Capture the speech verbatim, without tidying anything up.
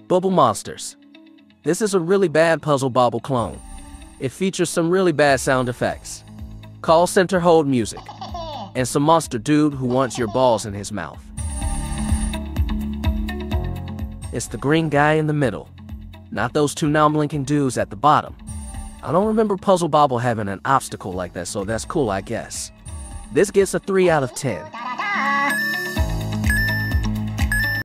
Bubble Monsters. This is a really bad Puzzle Bobble clone. It features some really bad sound effects, call center hold music, and some monster dude who wants your balls in his mouth. It's the green guy in the middle, not those two non-blinking dudes at the bottom. I don't remember Puzzle Bobble having an obstacle like that, so that's cool, I guess. This gets a three out of ten.